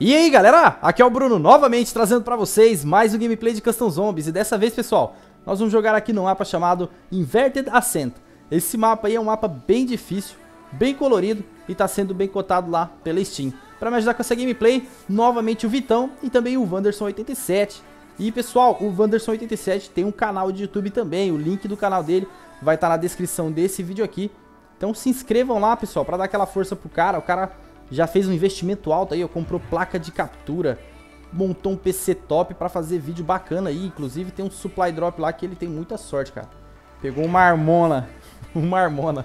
E aí galera, aqui é o Bruno novamente trazendo pra vocês mais um gameplay de Custom Zombies. E dessa vez pessoal, nós vamos jogar aqui no mapa chamado Inverted Ascent. Esse mapa aí é um mapa bem difícil, bem colorido e tá sendo bem cotado lá pela Steam. Pra me ajudar com essa gameplay, novamente o Vitão e também o Wanderson87. E pessoal, o Wanderson87 tem um canal de YouTube também, o link do canal dele vai estar na descrição desse vídeo aqui. Então se inscrevam lá pessoal, pra dar aquela força pro cara. O cara já fez um investimento alto aí, ó, comprou placa de captura, montou um PC top pra fazer vídeo bacana aí. Inclusive tem um supply drop lá que ele tem muita sorte, cara. Pegou uma Armona, uma Armona.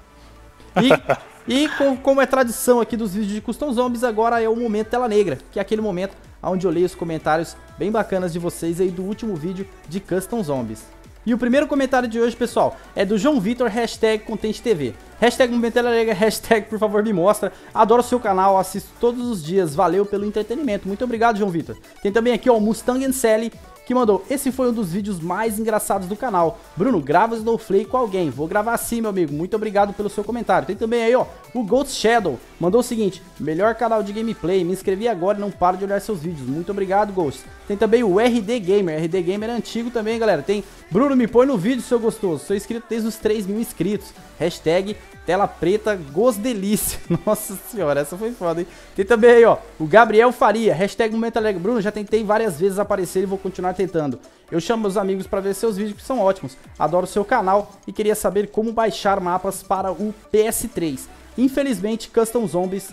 Como é tradição aqui dos vídeos de Custom Zombies, agora é o momento tela negra, que é aquele momento onde eu leio os comentários bem bacanas de vocês aí do último vídeo de Custom Zombies. E o primeiro comentário de hoje, pessoal, é do João Vitor, hashtag ContentTV. Hashtag Momento Tela Negra, hashtag por favor me mostra. Adoro o seu canal, assisto todos os dias, valeu pelo entretenimento. Muito obrigado, João Vitor. Tem também aqui ó, o Mustang Sally, que mandou: esse foi um dos vídeos mais engraçados do canal. Bruno, grava Snowflake com alguém. Vou gravar sim, meu amigo. Muito obrigado pelo seu comentário. Tem também aí, ó, o Ghost Shadow. Mandou o seguinte: melhor canal de gameplay. Me inscrevi agora e não paro de olhar seus vídeos. Muito obrigado, Ghost. Tem também o RD Gamer. RD Gamer é antigo também, galera. Tem: Bruno, me põe no vídeo, seu gostoso. Sou inscrito desde os 3.000 inscritos. Hashtag tela preta, gosdelícia. Nossa senhora, essa foi foda, hein? Tem também aí, ó, o Gabriel Faria, hashtag Momento Alegre. Bruno, já tentei várias vezes aparecer e vou continuar tentando. Eu chamo meus amigos pra ver seus vídeos que são ótimos. Adoro o seu canal e queria saber como baixar mapas para o PS3. Infelizmente, Custom Zombies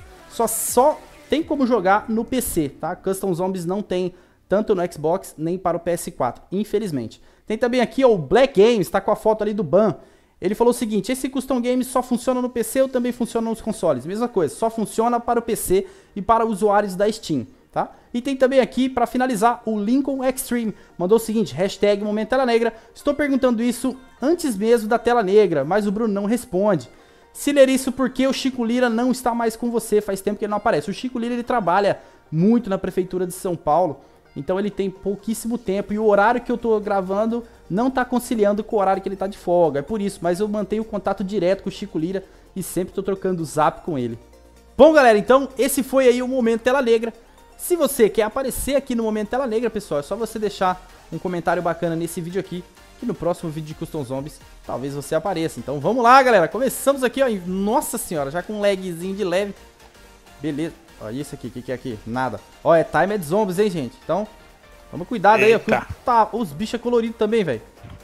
só tem como jogar no PC, tá? Custom Zombies não tem tanto no Xbox nem para o PS4, infelizmente. Tem também aqui, ó, o Black Games, tá com a foto ali do Ban. Ele falou o seguinte: esse Custom Game só funciona no PC ou também funciona nos consoles? Mesma coisa, só funciona para o PC e para usuários da Steam, tá? E tem também aqui, para finalizar, o Lincoln Extreme. Mandou o seguinte: hashtag Momento Tela Negra. Estou perguntando isso antes mesmo da tela negra, mas o Bruno não responde. Se ler isso porque o Chico Lira não está mais com você, faz tempo que ele não aparece. O Chico Lira, ele trabalha muito na Prefeitura de São Paulo, então ele tem pouquíssimo tempo e o horário que eu tô gravando não tá conciliando com o horário que ele tá de folga. É por isso, mas eu mantenho contato direto com o Chico Lira e sempre tô trocando zap com ele. Bom, galera, então esse foi aí o Momento Tela Negra. Se você quer aparecer aqui no Momento Tela Negra, pessoal, é só você deixar um comentário bacana nesse vídeo aqui, que no próximo vídeo de Custom Zombies talvez você apareça. Então vamos lá, galera, começamos aqui, ó. Nossa senhora, já com um lagzinho de leve. Beleza. Ó, isso aqui, o que é aqui? Nada. Ó, é Timed Zombies, hein, gente? Então, toma cuidado aí, ó. Tá, os bichos é colorido também, velho.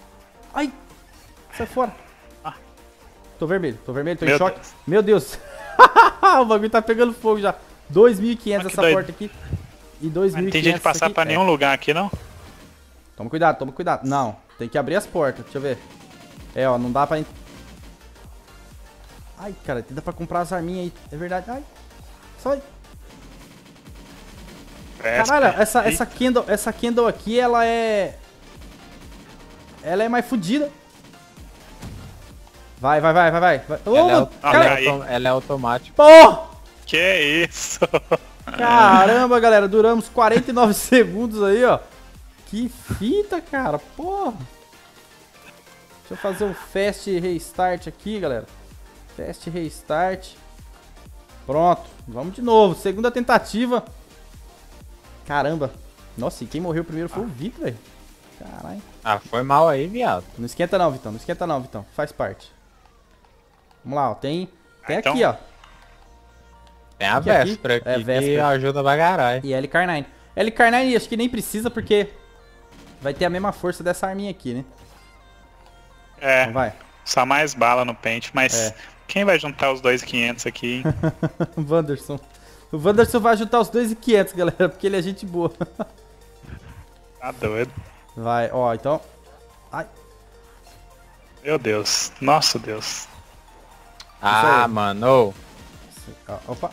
Ai, sai fora. Tô vermelho, tô em choque. Deus. Meu Deus. O bagulho tá pegando fogo já. 2.500 essa porta aqui. E 2.500. Não tem jeito de passar pra nenhum lugar aqui, não? Toma cuidado, toma cuidado. Não, tem que abrir as portas, deixa eu ver. É, ó, não dá pra... Ai, cara, dá pra comprar as arminhas aí. É verdade, ai. Sai. Caralho, essa Kendall aqui, ela é mais fodida. Vai. Ela é automática. Pô! Que isso? Caramba, galera, duramos 49 segundos aí, ó. Que fita, cara, porra. Deixa eu fazer um fast restart aqui, galera. Fast restart. Pronto, vamos de novo, segunda tentativa. Caramba. Nossa, e quem morreu primeiro foi o Vitor, velho. Caralho. Ah, foi mal aí, viado. Não esquenta não, Vitão. Não esquenta não, Vitão. Faz parte. Vamos lá, ó. Tem então... aqui, ó. Tem a Véspera aqui, que ajuda pra caralho. E LKR9. LKR9 acho que nem precisa, porque vai ter a mesma força dessa arminha aqui, né? É, então vai. Só mais bala no pente, mas quem vai juntar os 2.500 aqui, hein? O Wanderson. O Wanderson vai juntar os 2.500, galera, porque ele é gente boa. Tá doido. Vai, ó, então... Ai. Meu Deus. Nossa, Deus. Ah, mano. Opa.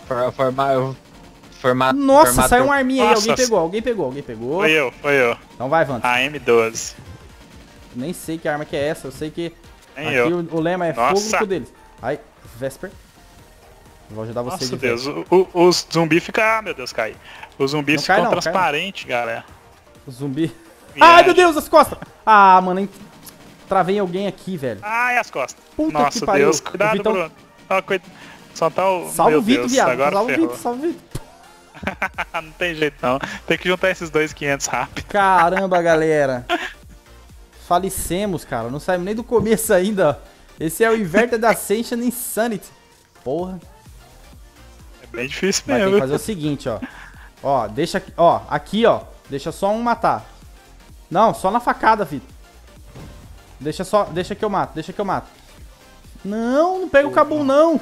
Nossa, saiu uma arminha aí. Alguém pegou. Foi eu. Então vai, Wanderson. A M12. Nem sei que arma que é essa. Eu sei que nem aqui eu. O lema é fogo no cu deles. Ai, Vesper. Vou ajudar você. Nossa, Deus. Os zumbis ficam... Ah, meu Deus, cai. Os zumbis ficam transparentes, galera. O zumbi... Ai, meu Deus, as costas. Ah, mano, travei alguém aqui, velho. Ai, as costas. Puta Nossa, que pariu. Deus, cuidado, Vitão... Bruno. Só tá o... Salva meu o Vitor, Deus, viado. agora Salva o ferrou. Vitor, salva o Vitor. Não tem jeito não. Tem que juntar esses 2.500 rápido. Caramba, galera. Falecemos, cara. Não saímos nem do começo ainda. Esse é o Inverted Ascension Insanity. Porra. É bem difícil Vai mesmo. ter que fazer o seguinte, ó. Ó, deixa aqui, ó. Aqui, ó. Deixa só um matar. Não, só na facada, filho. Deixa que eu mato, deixa que eu mato. Não, não pega o Kabum, não.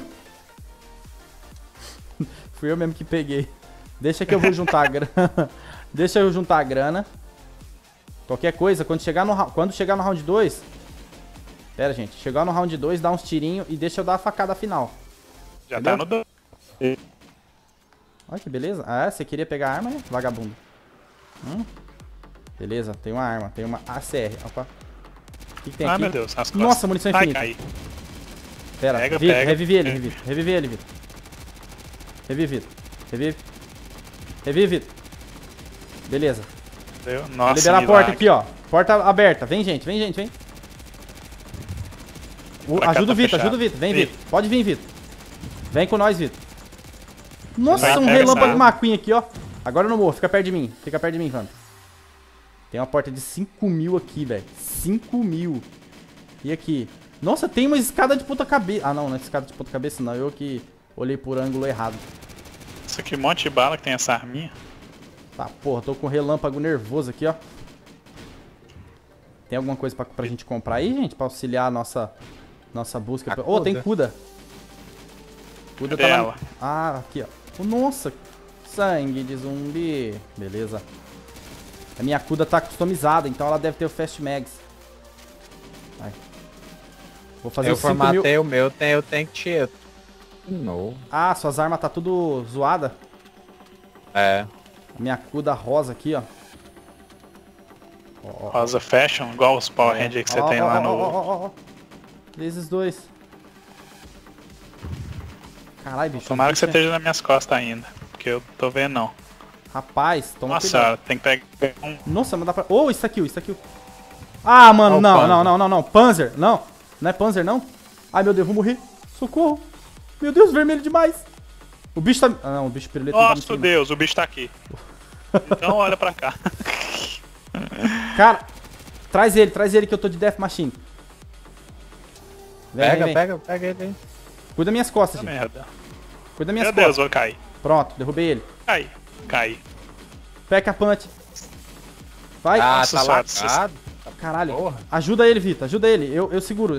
Fui eu mesmo que peguei. Deixa que eu vou juntar a grana. Deixa eu juntar a grana. Qualquer coisa, quando chegar no round 2... Pera, gente. Chegar no round 2, dá uns tirinhos e deixa eu dar a facada final. Já entendeu? tá no 2. Olha que beleza. Ah, você queria pegar a arma, né? Vagabundo. Beleza, tem uma arma. Tem uma ACR. Opa. O que tem aqui? Meu Deus, as costas. Nossa, munição infinita. Cai. Pera, Pega. revive ele, Vitor. Revive ele, Vitor. Revive, Vitor. Revive, Vitor. Beleza. Nossa, vou liberar a porta aqui, ó. Porta aberta. Vem, gente, vem. Ajuda o Vitor, Vem, Vitor. Pode vir, Vitor. Vem com nós, Vitor. Nossa, um relâmpago McQueen aqui, ó. Agora eu não morro, fica perto de mim, Vando. Tem uma porta de 5.000 aqui, velho. 5.000. E aqui? Nossa, tem uma escada de ponta cabeça. Ah, não é escada de ponta cabeça, não. Eu que olhei por ângulo errado. Isso aqui, um monte de bala que tem essa arminha. Tá, porra, tô com relâmpago nervoso aqui, ó. Tem alguma coisa pra gente comprar aí, gente? Pra auxiliar a nossa busca. Ô, tem Kuda. Kuda tá lá. Ah, aqui, ó. Nossa, sangue de zumbi. Beleza. A minha Kuda tá customizada, então ela deve ter o Fast Mags. Vai. Vou fazer eu formatei o meu, eu tenho que tirar. Não. Ah, suas armas tá tudo zoada? É. A minha Kuda rosa aqui, ó. Rosa Fashion, igual os Power Rangers que você tem lá no... Vezes 2. Caralho, bicho. Tomara que você esteja nas minhas costas ainda, porque eu tô vendo não. Rapaz, toma Nossa, cuidado. tem que pegar um... Nossa, mas dá pra... Oh, isso aqui. Ah, mano, não. Panzer, não. Não é Panzer, não? Ai, meu Deus, vou morrer. Socorro. Meu Deus, vermelho demais. O bicho tá... Ah, não, o bicho pirulito não tá me seguindo. Nossa, Deus, o bicho tá aqui. Então olha pra cá. Cara, traz ele que eu tô de Death Machine. Vem. Pega ele aí. Cuida das minhas costas, gente. Merda. Cuida das minhas costas. Meu Deus, vou cair. Pronto, derrubei ele. Cai. Peca punch. Vai. Ah, Nossa, tá sorte. lacrado. Caralho. Porra. Ajuda ele, Vitor. Ajuda ele. Eu seguro.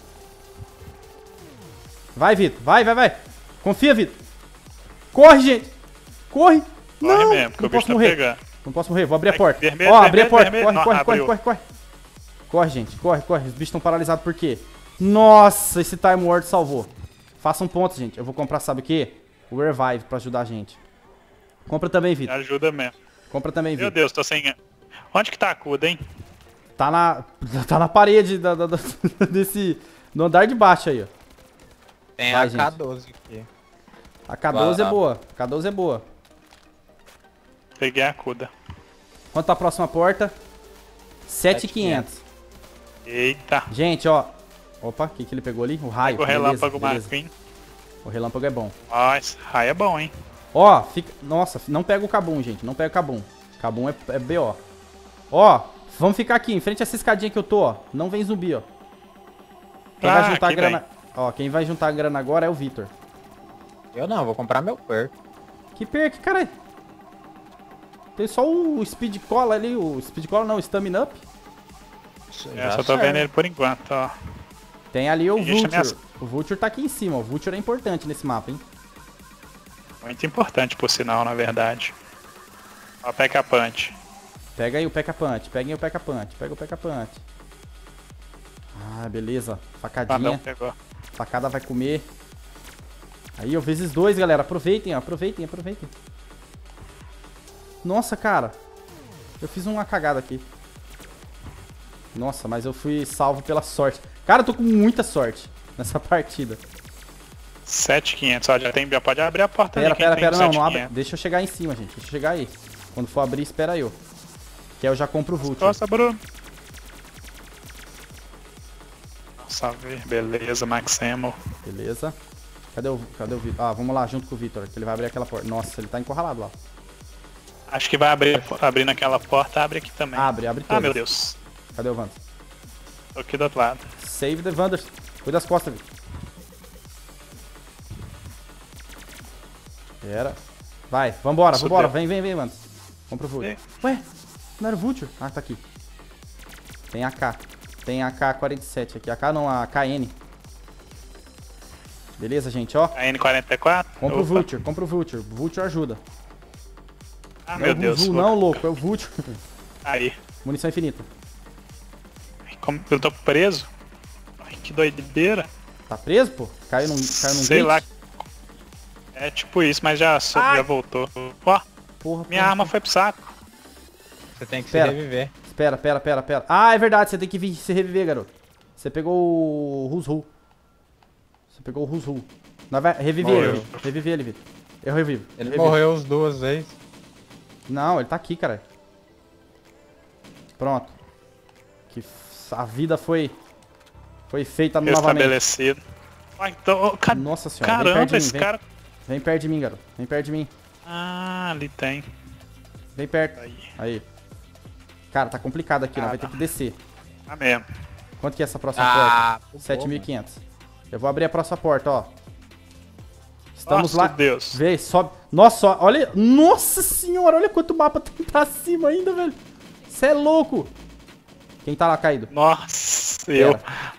Vai, Vitor. Vai. Confia, Vitor. Corre, gente. Corre. Corre não, mesmo, que não o bicho posso tá morrer. pegando. Não posso morrer. Vou abrir a porta. Vermelho, Ó, abri a porta. vermelho. Corre. Corre, gente. Corre. Os bichos estão paralisados por quê? Nossa, esse Time Ward salvou. Faça um ponto, gente. Eu vou comprar, sabe o quê? O Revive pra ajudar a gente. Compra também, Vitor. Ajuda mesmo. Compra também, Vitor. Meu Deus, tô sem... Onde que tá a Kuda, hein? Tá na parede no andar de baixo aí, ó. Tem vai, a K12 aqui. A K12 é boa. K12 é boa. Peguei a Kuda. Quanto tá a próxima porta? 7.500. Eita. Gente, ó. Opa, o que ele pegou ali? O raio. O relâmpago McQueen. O relâmpago é bom. Nossa, raio é bom, hein? Ó, fica... Nossa, não pega o Kabum, gente. Não pega o Kabum. Kabum é BO. Ó, vamos ficar aqui, em frente a essa escadinha que eu tô, ó. Não vem zumbi, ó. Quem vai juntar a grana... Vem. Ó, quem vai juntar a grana agora é o Vitor. Eu não, vou comprar meu perk. Que perk, caralho? Tem só o Speed Cola ali, o Speed Cola não, o Stamina Up. Eu só tô vendo ele por enquanto, ó. Tem ali o Vulture. O Vulture tá aqui em cima, o Vulture é importante nesse mapa, hein? Muito importante, por sinal, na verdade. Ó, o P.K. Punch. Pega aí o P.K. Punch, peguem o P.K. Punch, pega o P.K. Punch. Ah, beleza. Facadinha. Pegou. Facada vai comer. Aí, ó, vezes 2, galera. Aproveitem, ó. Aproveitem. Nossa, cara. Eu fiz uma cagada aqui. Nossa, mas eu fui salvo pela sorte. Cara, eu tô com muita sorte nessa partida. 7.500, ó. Já pode abrir a porta ali. Pera. Não abre. Deixa eu chegar em cima, gente. Deixa eu chegar aí. Quando for abrir, espera eu. Que aí eu já compro o Vulture. Nossa, Bruno. Nossa, beleza, Max Ammo. Beleza. Cadê o Vitor? Ah, vamos lá, junto com o Vitor, que ele vai abrir aquela porta. Nossa, ele tá encurralado lá. Acho que vai abrir naquela porta, abre aqui também. Abre todas. Ah, meu Deus. Cadê o Wanda? Tô aqui do outro lado. Save the Wanders. Cuida das costas, Vitor. Pera. Vai, vambora. Vem, mano. Vamos pro Vulture. Ué, não era o Vulture? Ah, tá aqui. Tem AK. Tem AK-47 aqui. AK não, a KN. Beleza, gente, ó. KN-44? Compra o Vulture. Vulture ajuda. Ah, meu Deus. Não, louco, é o Vulture. Aí. Munição infinita. Como eu tô preso? Ai, que doideira. Tá preso, pô? Caiu num Sei gate? lá. É tipo isso, mas já voltou. Ó, minha arma foi pro saco. Você tem que se reviver. Espera. Ah, é verdade, você tem que vir se reviver, garoto. Você pegou o Rusru. Reviver ele. Reviver ele, Vitor. Eu revivo. Ele morreu as 2 vezes. Não, ele tá aqui, cara. Pronto. Que a vida foi feita novamente. Estabelecido. Então, Nossa senhora. Caramba, esse cara... Vem perto de mim, garoto. Vem perto de mim. Ah, ali tem. Vem perto. Aí. Cara, tá complicado aqui, vai ter que descer. Tá mesmo. Quanto que é essa próxima porta? 7.500. Eu vou abrir a próxima porta, ó. Estamos lá. Deus. Vê, sobe. Nossa, olha. Nossa senhora, olha quanto mapa tem pra cima ainda, velho. Você é louco. Quem tá lá caído? Nossa, eu.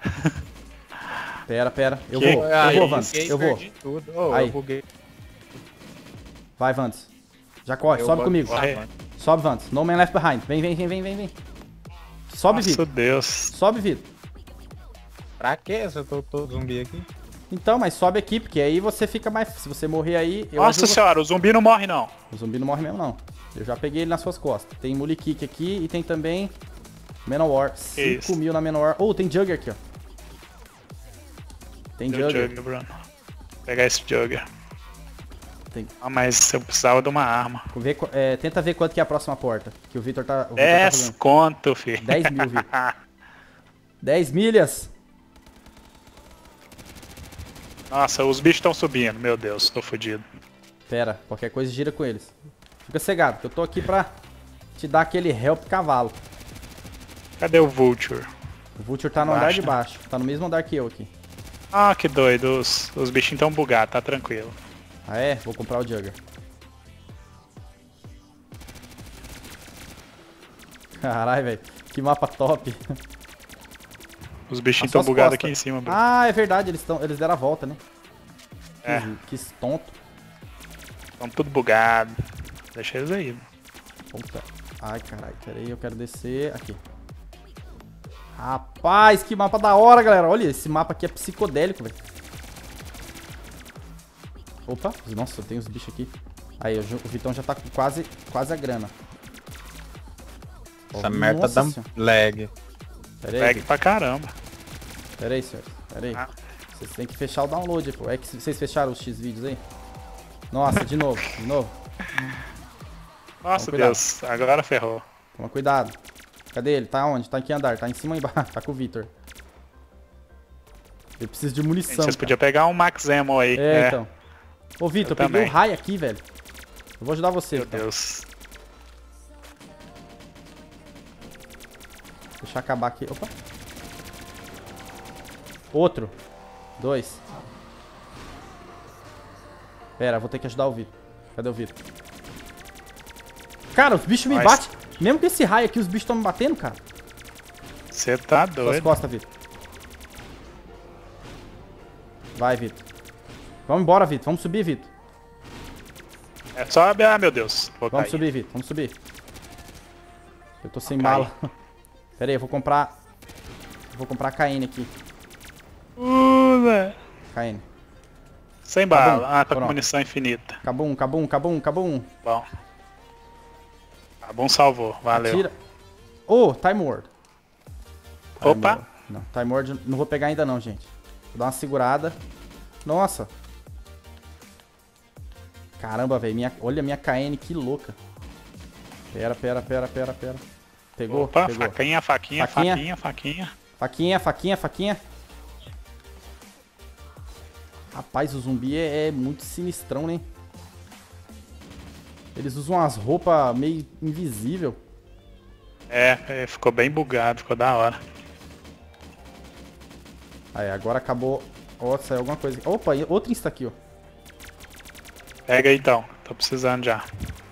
Pera. Eu vou, Vans. Eu vou. Aí. Eu buguei. Vai, Vans. Já corre, sobe comigo. Sobe, Vans. No man left behind. Vem. Sobe, Vitor. Nossa, Deus. Sobe, Vitor. Pra quê? Se eu tô todo zumbi aqui. Então, mas sobe aqui, porque aí você fica mais... Se você morrer aí... Nossa senhora, o zumbi não morre, não. O zumbi não morre mesmo, não. Eu já peguei ele nas suas costas. Tem Mully Kick aqui e tem também... Manowar. 5 mil na Manowar. Oh, tem Jugger aqui, ó. Tem Jugger. Bruno. Vou pegar esse Jugger. Tem. Ah, mas eu precisava de uma arma. Tenta ver quanto que é a próxima porta. Que o Vitor tá... 10 conto, filho. 10 mil, Vitor. 10 milhas. Nossa, os bichos estão subindo. Meu Deus, tô fodido. Pera, qualquer coisa gira com eles. Fica cegado, que eu tô aqui pra te dar aquele help cavalo. Cadê o Vulture? O Vulture tá no andar de baixo. Tá no mesmo andar que eu aqui. Ah, que doido. Os bichinhos estão bugados, tá tranquilo. Ah, é? Vou comprar o Jugger. Caralho, velho. Que mapa top. Os bichinhos estão bugados aqui em cima, Bruno. Ah, é verdade. Eles deram a volta, né? É. Que tonto. Estão tudo bugado. Deixa eles aí. Puta. Ai, caralho. Pera aí, eu quero descer. Aqui. Rapaz, que mapa da hora, galera. Olha, esse mapa aqui é psicodélico, velho. Opa. Nossa, tem os bichos aqui. Aí, o Vitão já tá com quase a grana. Essa merda dá lag. Lag pra caramba. Pera aí, senhores. Pera aí. Vocês têm que fechar o download, pô. É que vocês fecharam os X-Vídeos aí? Nossa, de novo. Nossa, Deus. Agora ferrou. Toma cuidado. Cadê ele? Tá onde? Tá em que andar? Tá em cima ou embaixo? Tá com o Vitor. Eu preciso de munição. Vocês podiam pegar um Max Ammo aí. Então. Ô, Vitor, eu peguei o raio aqui, velho. Eu vou ajudar você. Meu Deus. Deixa eu acabar aqui. Opa. Outro. 2. Pera, vou ter que ajudar o Vitor. Cadê o Vitor? Cara, os bichos me batem. Mesmo com esse raio aqui, os bichos estão me batendo, cara. Você tá doido. Suas costas, Vitor. Vai, Vitor. Vamos embora, Vitor. Vamos subir, Vitor. Sobe. Ah, meu Deus. Vamos subir, Vitor. Vamos subir. Eu tô sem bala. Pera aí, eu vou comprar... Vou comprar a KN aqui. KN. Sem bala. Ah, tá com munição infinita. Acabou um. Bom. Bom, salvou. Valeu. Tira. Time Ward. Opa. Não, Time Ward não vou pegar ainda não, gente. Vou dar uma segurada. Nossa. Caramba, velho. Olha a minha KN, que louca. Pera. Pegou? Opa, pegou. Faquinha. Rapaz, o zumbi é muito sinistrão, né? Eles usam umas roupas meio invisível. Ficou bem bugado, ficou da hora. Aí, agora acabou. Ó, saiu alguma coisa. Opa, outro insta aqui, ó. Pega aí então, tô precisando já.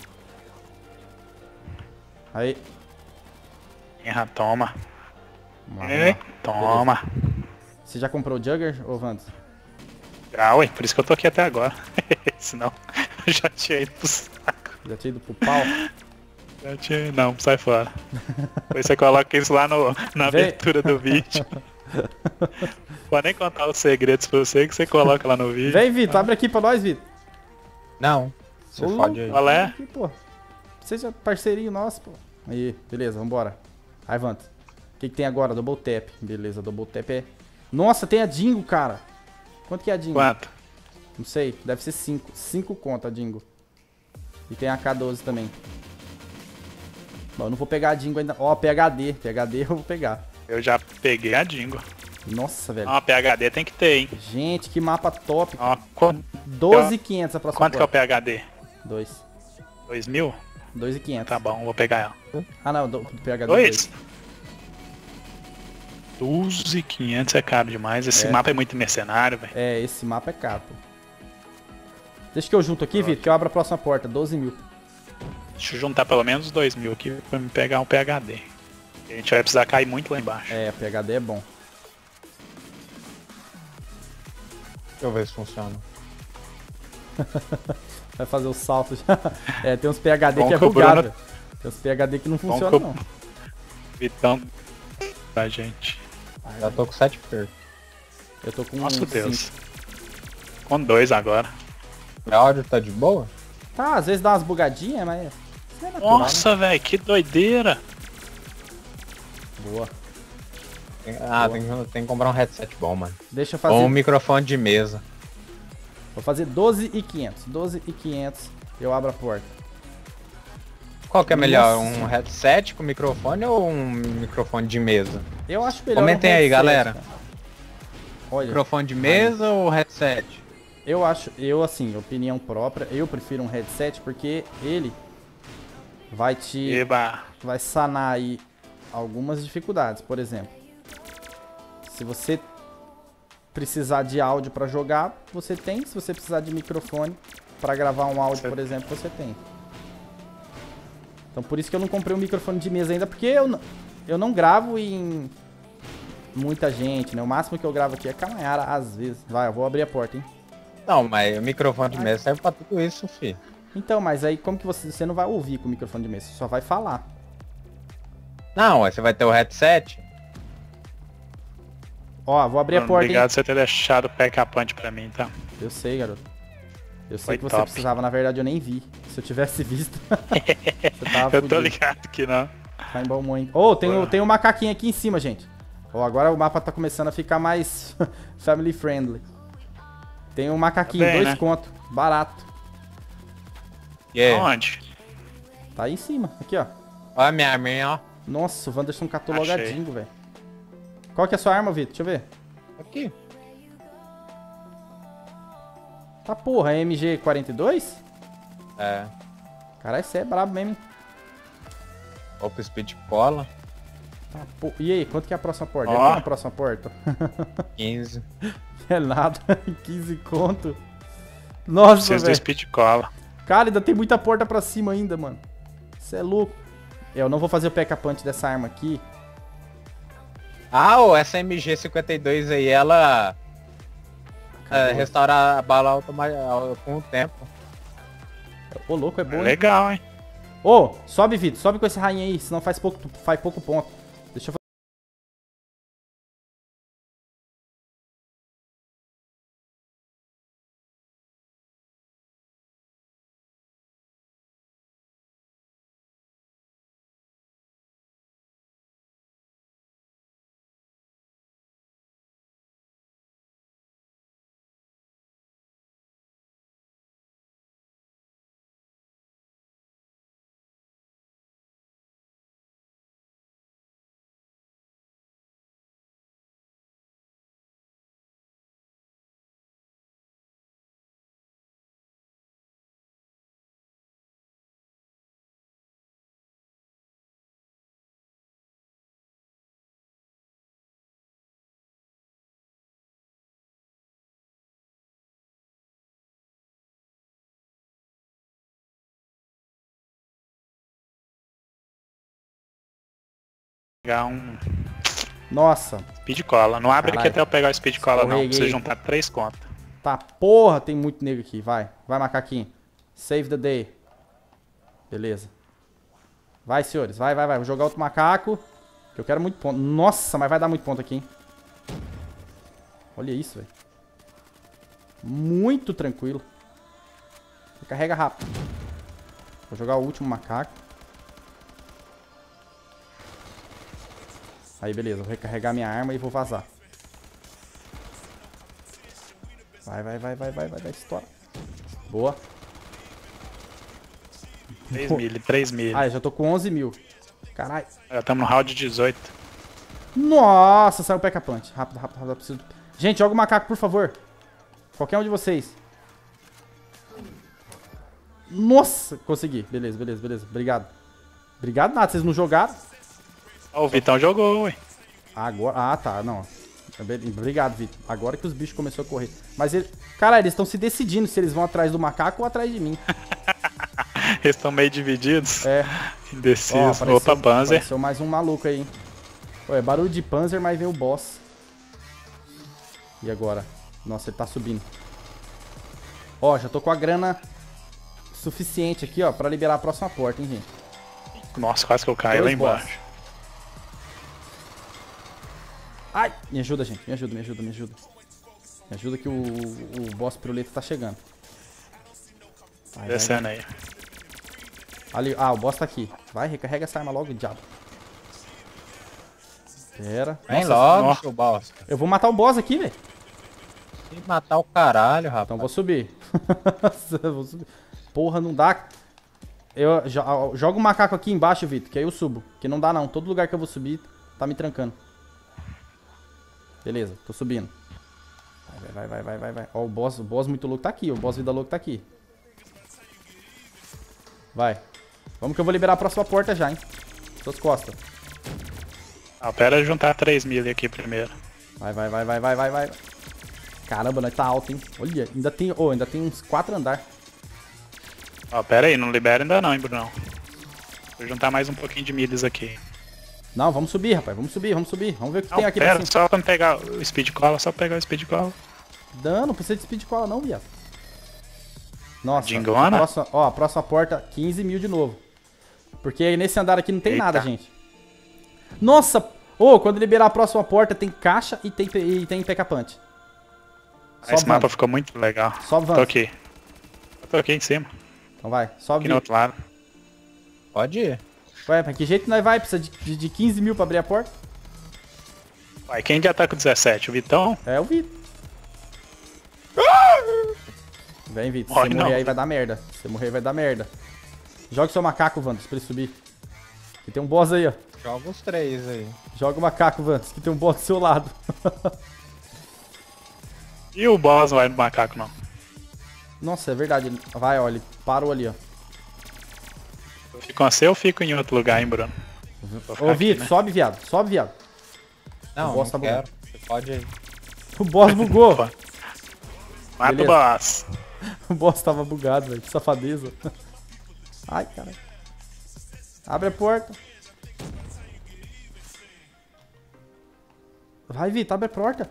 Aí. Toma. Vamos lá. Toma. Beleza. Você já comprou o Jugger, ô Vandes? Já, ué, por isso que eu tô aqui até agora. Senão eu já tinha ido pro saco. Já tinha ido pro pau? Já tinha. Não, sai fora. Depois você coloca isso lá na abertura do vídeo. Pode nem contar os segredos pra você que você coloca lá no vídeo. Vem, Vitor, abre aqui pra nós, Vitor. Não. Você fode aí. Qual é? Aqui, pô. Seja parceirinho nosso, pô. Aí, beleza, vambora. Aí, Vandes. O que tem agora? Double Tap. Beleza, Double Tap é... Nossa, tem a Dingo, cara. Quanto que é a Dingo? Quanto? Não sei, deve ser 5. 5 conto a Dingo. E tem a K12 também. Bom, eu não vou pegar a Dingo ainda. Ó, PHD. PHD eu vou pegar. Eu já peguei a Dingo. Nossa, velho. Ó, PHD tem que ter, hein? Gente, que mapa top. Ó, 12.500 a próxima. Quanto que é o PHD? 2. 2.000? 2.500. Tá bom, vou pegar ela. Ah, não, do PHD 2? 12.500 é caro demais. Esse mapa é muito mercenário, velho. É, esse mapa é caro, pô. Deixa que eu junto aqui, Vitor, que eu abro a próxima porta. 12 mil. Deixa eu juntar pelo menos 2.000 aqui pra me pegar um PHD. A gente vai precisar cair muito lá embaixo. É, PHD é bom. Deixa eu ver se funciona. Vai fazer o salto já. É, tem uns PHD Bom que é que o Bruno- bugado. Tem uns PHD que não funciona, não. Vitão pra gente. Já tô com 7 perto. Eu tô com Nossa, um Deus. 5. Com 2 agora. Meu áudio tá de boa? Tá, às vezes dá umas bugadinhas, mas isso é natural, Nossa, velho, que doideira. né? Boa. Tem que comprar um headset bom, mano. Deixa eu Ou um fazer. microfone de mesa. Vou fazer 12.500. 12.500. Eu abro a porta. Qual que é melhor? Nossa. Um headset com microfone ou um microfone de mesa? Eu acho melhor. Comentem um aí, headset, galera. cara. Olha, Microfone de mesa ou headset? assim, opinião própria, eu prefiro um headset porque ele vai Eba. vai sanar aí algumas dificuldades. Por exemplo, se você precisar de áudio para jogar, você tem. Se você precisar de microfone para gravar um áudio, por exemplo, você tem. Então por isso que eu não comprei um microfone de mesa ainda, porque eu não gravo em muita gente, né? O máximo que eu gravo aqui é camanhara às vezes. Vai, eu vou abrir a porta, hein? Não, mas o microfone de mesa serve pra tudo isso, fi. Então, mas aí como que você não vai ouvir com o microfone de mesa? Você só vai falar. Não, aí você vai ter o headset. Ó, vou abrir a Bruno, porta, obrigado hein? por você ter deixado o pack-a-punch pra mim, tá? Eu sei, garoto. Eu sei Foi que você top. precisava, na verdade eu nem vi. Se eu tivesse visto, você tava Eu tô fudido. ligado que não. Caimbão muito. Ô, tem um macaquinho aqui em cima, gente. Ó, agora o mapa tá começando a ficar mais family friendly. Tem um macaquinho, Tá bem, 2 né? conto, barato. Yeah. Onde? Tá aí em cima, aqui ó. Olha a minha arminha, ó. Nossa, o Wanderson catou Achei. logadinho, velho. Qual que é a sua arma, Vitor? Deixa eu ver. Aqui. Tá porra, é MG42? É. Caralho, você é brabo mesmo, hein? Opa, speed cola. Tá, pô. E aí, quanto que é a próxima porta? Ó. É aqui na próxima porta? 15. É nada, 15 conto. Nossa, Preciso do velho. speed cola. Cara, ainda tem muita porta pra cima ainda, mano. Você é louco. Eu não vou fazer o pack-a-punch dessa arma aqui. Ah, ô, essa MG52 aí, ela restaura a bala automática com o tempo. Ô, louco, é bom, hein? Legal, hein? Ô, sobe, Vitor. Sobe com esse rainha aí, senão faz pouco ponto. Deixa eu pegar um... Nossa. Speed cola. Não abre aqui até eu pegar o speed cola não. Escorreguei. Precisa juntar 3 contas. Tá, porra, tem muito nego aqui. Vai, vai, macaquinho. Save the day. Beleza. Vai, senhores. Vai, vai, vai. Vou jogar outro macaco. Que eu quero muito ponto. Nossa, mas vai dar muito ponto aqui, hein. Olha isso, velho. Muito tranquilo. Carrega rápido. Vou jogar o último macaco. Aí, beleza. Vou recarregar minha arma e vou vazar. Vai, vai, vai, vai, vai, vai, vai. Estoura. Boa. 3 mil. Ah, já tô com 11 mil. Caralho. Já estamos no round 18. Nossa, saiu o P.K. Punch. Rápido, rápido, rápido. Preciso... Gente, joga o macaco, por favor. Qualquer um de vocês. Nossa, consegui. Beleza, beleza, beleza. Obrigado. Obrigado nada, vocês não jogaram? Ó, o Vitão jogou, ué. Agora... Ah, tá, não. Obrigado, Vitor. Agora que os bichos começaram a correr. Mas ele... Cara, eles estão se decidindo se eles vão atrás do macaco ou atrás de mim. Eles estão meio divididos. É. Indecisos. Opa, Panzer. Apareceu mais um maluco aí, hein. Pô, é barulho de Panzer, mas vem o boss. E agora? Nossa, ele tá subindo. Ó, já tô com a grana suficiente aqui, ó, pra liberar a próxima porta, hein, gente. Nossa, quase que eu caio lá embaixo. Ai, me ajuda, gente. Me ajuda, me ajuda, me ajuda. Me ajuda que o boss piruleta tá chegando. Vai, descendo aí. Ali, o boss tá aqui. Vai, recarrega essa arma logo, diabo. Pera. Vem logo, seu boss. Eu vou matar o boss aqui, velho. Tem que matar o caralho, rapaz. Então vou subir. Vou subir. Porra, não dá. Eu jogo o macaco aqui embaixo, Vitor, que aí eu subo. Que não dá não. Todo lugar que eu vou subir tá me trancando. Beleza, tô subindo. Vai, vai, vai, vai, vai. Ó, o boss muito louco tá aqui. O boss vida louco tá aqui. Vai. Vamos que eu vou liberar a próxima porta já, hein. Suas costas. Ah, pera juntar 3 mil aqui primeiro. Vai, vai, vai, vai, vai, vai, vai. Caramba, nós tá alto, hein. Olha, ainda tem uns 4 andares. Ó, pera aí, não libera ainda não, hein, Brunão. Vou juntar mais um pouquinho de milhas aqui. Não, vamos subir, rapaz. Vamos subir, vamos subir. Vamos ver o que tem aqui pera, pra cima. só quando pegar o speed cola, só pegar o speed cola. Não precisa de speed cola não, viado. Nossa, Dingona? A próxima porta, 15 mil de novo. Porque nesse andar aqui não tem nada, gente. Nossa! Quando liberar a próxima porta tem caixa e tem P.K. Punch. Esse mapa ficou muito legal. Só avança. Tô aqui. Eu tô aqui em cima. Então vai, sobe. Aqui no outro lado. Pode ir. Ué, pra que jeito nós vai? Precisa de 15 mil pra abrir a porta? Vai, quem já tá com 17? O Vitão? É o Vitor. Vem, Vitor. Morre Se morrer não. aí vai dar merda. Se morrer vai dar merda. Joga seu macaco, Vantos, pra ele subir. Que tem um boss aí, ó. Joga os 3 aí. Joga o macaco, Vantos, que tem um boss do seu lado. E o boss não vai no macaco, não. Nossa, é verdade. Vai, ó, ele parou ali, ó. Fico com você ou fico em outro lugar, hein, Bruno? Ô, Vitor, sobe, viado. Sobe, viado. Não, o boss não tá quero. Você pode ir. O boss bugou. Mata Beleza. o boss. O boss tava bugado, velho. Que safadeza. Ai, caralho. Abre a porta. Vai, Vitor, abre a porta.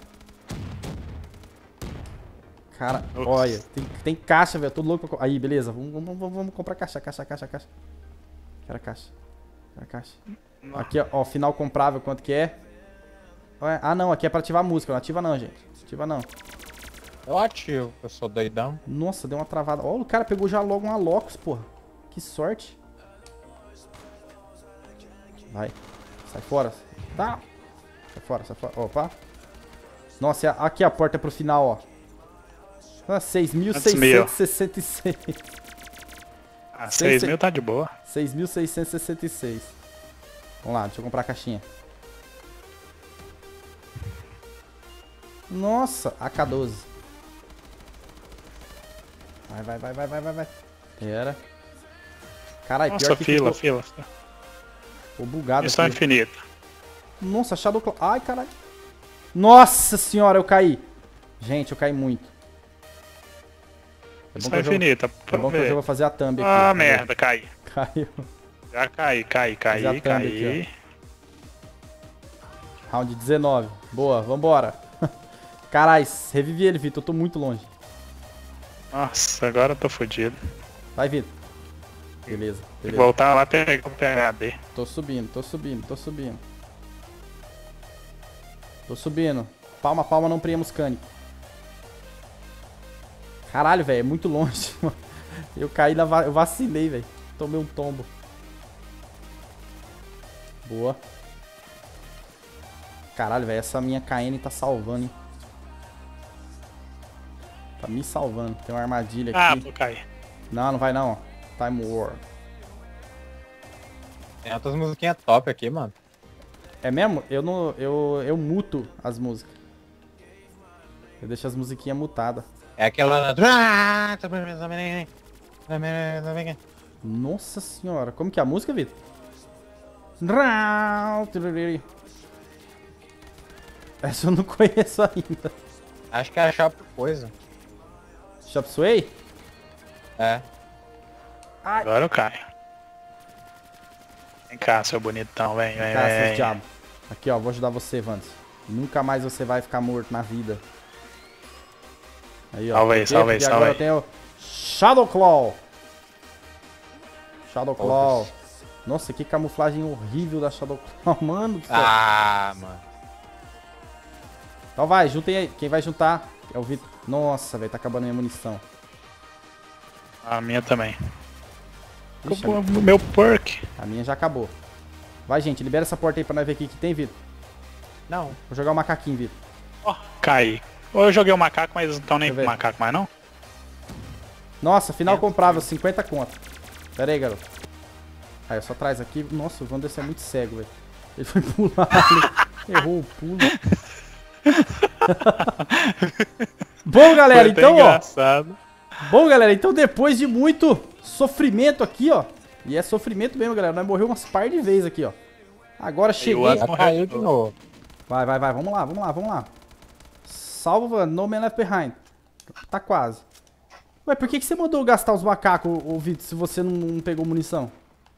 Cara, Ups. olha, tem caixa, velho. Tô louco pra... Aí, beleza. Vamos comprar caixa. Quero a caixa. Aqui, ó, final comprável, quanto que é? Ah, não, aqui é pra ativar a música. Não ativa não, gente. Ativa não. Eu ativo, eu sou doidão. Nossa, deu uma travada. Ó, o cara pegou já logo um Alocos, porra. Que sorte. Vai. Sai fora. Tá. Sai fora. Opa. Nossa, aqui a porta pro final, ó. 6.666. Ah, 6 mil tá de boa. 6.666. Vamos lá, deixa eu comprar a caixinha. Nossa, AK-12. Vai. Pera. Caralho, Nossa, pior que fila. ficou bugado Missão aqui. infinita. Nossa, Shadow Claw. Ai, caralho. Nossa senhora, eu caí. Gente, eu caí muito. Missão infinita. É bom que eu vou fazer a thumb aqui. Ah, merda, caí. Caiu. Já caí. Fazer a thumb aqui, Round 19. Boa, vambora. Caralho, revivi ele, Vitor. Eu tô muito longe. Nossa, agora eu tô fodido. Vai, Vitor. Beleza, beleza. Voltar lá pegar o PHD. Tô subindo, tô subindo, tô subindo. Tô subindo. Palma, palma, não priemos cânico. Caralho, velho, é muito longe. Eu caí na... Eu vacilei, velho. Tomei um tombo. Boa. Caralho, velho, essa minha KN tá salvando, hein. Tá me salvando. Tem uma armadilha aqui. Ah, vou cair. Não, não vai não, ó. Time War. Tem outras musiquinhas top aqui, mano. É mesmo? Eu muto as músicas. Eu deixo as musiquinhas mutadas. É aquela... Nossa senhora, como que é a música, Vitor? Essa eu não conheço ainda. Acho que é a Shop Coisa. Chop Suey? É. Ai. Agora eu caio. Vem cá, seu bonitão, vem, vem, Cara, seus vem. diabos. Aqui, ó, vou ajudar você, Vance. Nunca mais você vai ficar morto na vida. Aí, ó. Salve aí, salve aí, Porque salve agora aí. eu tenho Shadow Claw. Shadow Claw. Nossa, que camuflagem horrível da Shadow Claw, mano do céu. Ah, mano. Então vai, juntem aí. Quem vai juntar é o Vitor. Nossa, velho, tá acabando a minha munição. A minha também. Ixi, O meu perk. a minha já acabou. Vai, gente, libera essa porta aí pra nós ver o que tem, Vitor. Não. Vou jogar o macaquinho, Vitor. Ó, caí. Ou eu joguei o macaco, mas não estão nem Deixa eu com ver. macaco mais não? Nossa, final comprável, 50 conto. Pera aí, garoto. Aí, eu só traz aqui. Nossa, o Wanderson é muito cego, velho. Ele foi pular ali. Errou o pulo. Bom, galera, Foi até então, ó. engraçado. Bom, galera, então depois de muito sofrimento aqui, ó. E é sofrimento mesmo, galera. Nós morreu umas par de vezes aqui, ó. Agora cheguei. Anderson Já caiu de novo. Vai, vai, vai. Vamos lá, vamos lá, vamos lá. Salva No Man Left Behind. Tá quase. Ué, por que você mandou gastar os macacos, ô Vitor, se você não pegou munição?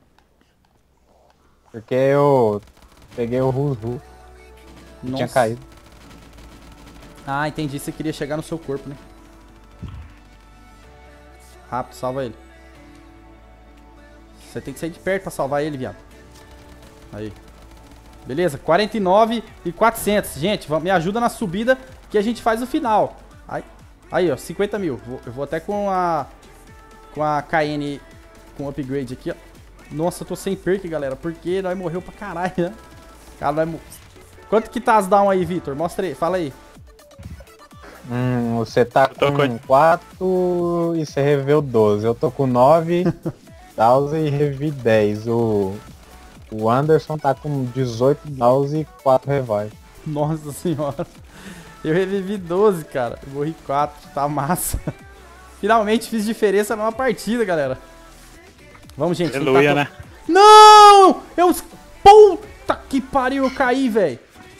Porque eu peguei o Ru. Tinha caído. Ah, entendi. Você queria chegar no seu corpo, né? Rápido, salva ele. Você tem que sair de perto pra salvar ele, viado. Aí. Beleza, 49 e 400. Gente, me ajuda na subida que a gente faz o final. Aí, ó, 50 mil. Eu vou até com a KN com upgrade aqui, ó. Nossa, eu tô sem perk, galera, porque nós morreu pra caralho, né? Cara, quanto que tá as down aí, Vitor? Mostra aí, fala aí. Você tá com 4 e você reviveu 12. Eu tô com 9 e revivi 10. O Anderson tá com 18 downs e 4 revive. Nossa senhora. Eu revivi 12, cara. Eu morri 4, tá massa. Finalmente fiz diferença numa partida, galera. Vamos, gente. Aleluia, né? Não! Puta que pariu, eu caí, velho.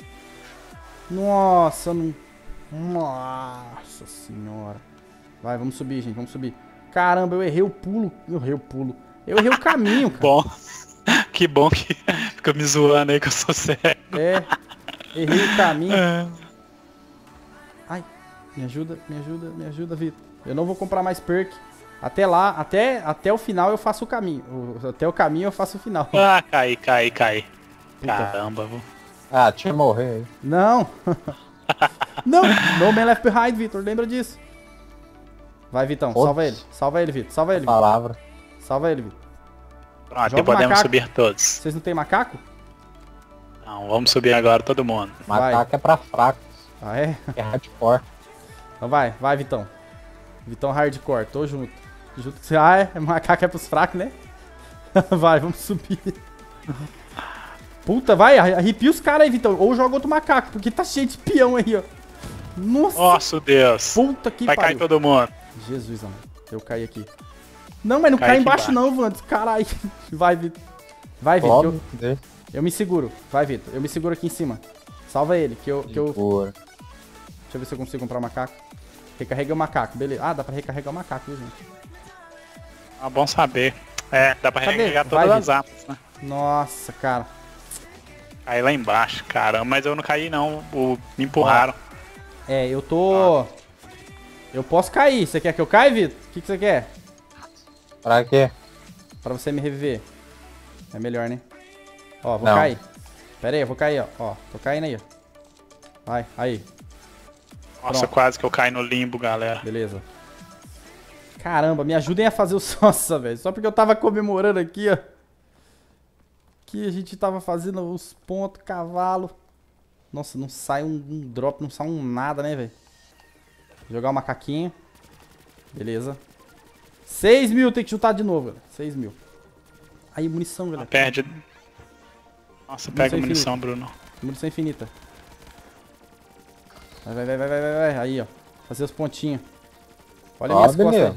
Nossa, não... Nossa senhora. Vai, vamos subir, gente, vamos subir. Caramba, eu errei o pulo. Eu errei o caminho, cara. Bom. Que bom que fica me zoando aí que eu sou cego. É, errei o caminho. É. Ai, me ajuda, Vitor. Eu não vou comprar mais perk. Até lá, até o final eu faço o caminho. Até o caminho eu faço o final. Ah, caí. Puta. Caramba, vou. Ah, tinha que morrer aí. Não. Não, No Man Left Behind, Vitor, lembra disso. Vai, Vitão, Putz. salva ele, Vitor. Salva ele, Vitor. Palavra. Salva ele, Vitor. Pronto, Joga o podemos macaco. subir todos. Vocês não tem macaco? Não, vamos subir agora todo mundo. Macaco é pra fracos. Ah, é? É hardcore. Então vai, Vitão. Vitão hardcore, tô junto. Junto com você. Ah, é? Macaco é pros fracos, né? Vai, vamos subir. Puta, vai, arrepia os caras aí, Vitão. Ou joga outro macaco, porque tá cheio de peão aí, ó. Nossa, Deus. Puta que Vai pariu. cair todo mundo. Jesus, amor. Eu caí aqui. Não, mas não Cai cai aqui embaixo embaixo. não, Vandes. Caralho. Vai, Vitor. Vai, Vitor. Logo, Eu me seguro. Vai, Vitor. Eu me seguro aqui em cima. Salva ele, que eu... Boa. Deixa eu ver se eu consigo comprar o macaco. Recarrega o macaco, beleza. Ah, dá pra recarregar o macaco, viu, gente? Ah, bom saber. É, dá pra Cadê? recarregar Vai, todas as Vitor. armas, né? Nossa, cara. Caí lá embaixo, caramba, mas eu não caí não, me empurraram. É, eu tô... Eu posso cair. Você quer que eu caia, Vitor? O que você quer? Pra quê? Pra você me reviver. É melhor, né? Ó, vou Não. cair. Pera aí, eu vou cair, ó. Ó, tô caindo aí, ó. Vai, aí. Nossa, Pronto. quase que eu caí no limbo, galera. Beleza. Caramba, me ajudem a fazer o... Nossa, velho. Só porque eu tava comemorando aqui, ó. Que a gente tava fazendo os pontos, cavalo. Nossa, não sai um drop, não sai um nada, né, velho? Jogar o macaquinho. Beleza. 6 mil, tem que chutar de novo, galera. 6 mil. Aí, munição, galera. Perde. Nossa, pega munição, Bruno. Munição infinita. Vai. Aí, ó. Fazer os pontinhos. Olha minhas costas aí.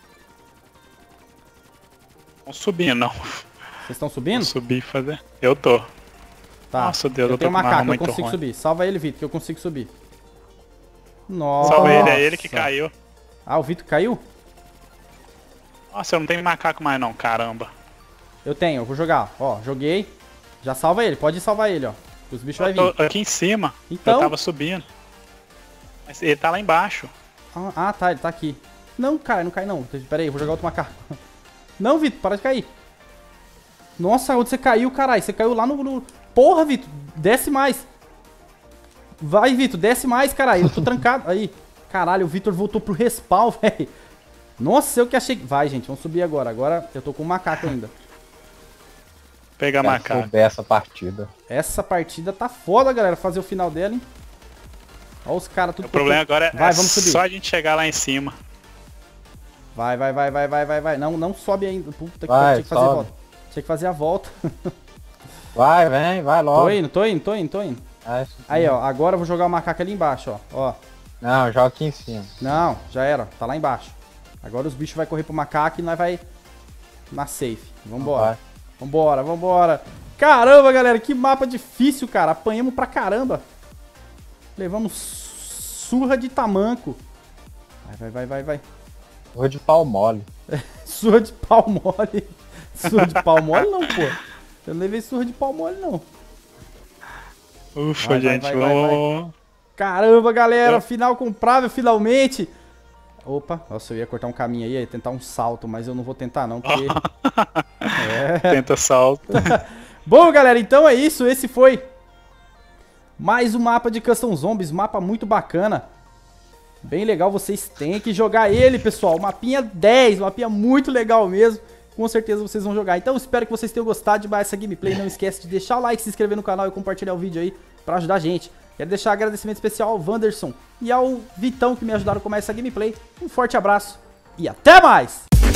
Não subindo, não. Vocês estão subindo? Vou subir e fazer. Eu tô. Tá. Nossa, Deus, eu eu tô tenho com uma macaco, arma eu muito consigo ruim. subir. Salva ele, Vitor, que eu consigo subir. Nossa. Salva ele, é ele que caiu. Ah, o Vitor caiu? Nossa, eu não tenho macaco mais não, caramba. Eu tenho, eu vou jogar. Ó, joguei. Já salva ele, pode salvar ele, ó. Os bichos Eu vão vir. tô aqui em cima. Então? Eu tava subindo. Mas ele tá lá embaixo. Ah, tá, ele tá aqui. Não, cara, não cai não. Pera aí, eu vou jogar outro macaco. Não, Vitor, para de cair. Nossa, onde você caiu, caralho? Você caiu lá no... Porra, Vitor, desce mais. Vai, Vitor, desce mais, caralho. Eu tô trancado. Aí. Caralho, o Vitor voltou pro respawn, velho. Nossa, eu que achei... Vai, gente, vamos subir agora. Agora eu tô com o macaco ainda. Pegar macaco. Essa partida. Essa partida tá foda, galera, fazer o final dela, hein? Olha os caras tudo... O problema agora Vai, é vamos subir. só a gente chegar lá em cima. Vai. Não sobe ainda. Puta que Vai, tinha que fazer a sobe. volta. Tinha que fazer a volta. Vai, vem, vai logo. Tô indo. Aí, ó, agora eu vou jogar o macaco ali embaixo, ó. Não, joga aqui em cima. Não, já era, tá lá embaixo. Agora os bichos vai correr pro macaco e nós vai na safe. Vambora. Vambora. Caramba, galera, que mapa difícil, cara. Apanhamos pra caramba. Levamos surra de tamanco. Vai. Vou de pau mole. Surra de pau mole. Surra de pau mole não, pô. Eu não levei surra de pau mole, não. Ufa, Vai, gente, vamos... Caramba, galera, final comprável, finalmente. Opa, nossa, eu ia cortar um caminho aí, ia tentar um salto, mas eu não vou tentar não, porque... Tenta salto. Bom, galera, então é isso, esse foi mais um mapa de Custom Zombies, mapa muito bacana. Bem legal, vocês têm que jogar ele, pessoal. Mapinha 10, mapinha muito legal mesmo. Com certeza vocês vão jogar. Então espero que vocês tenham gostado de mais essa gameplay. Não esquece de deixar o like, se inscrever no canal e compartilhar o vídeo aí pra ajudar a gente. Quero deixar agradecimento especial ao Wanderson e ao Vitão que me ajudaram com essa gameplay. Um forte abraço e até mais!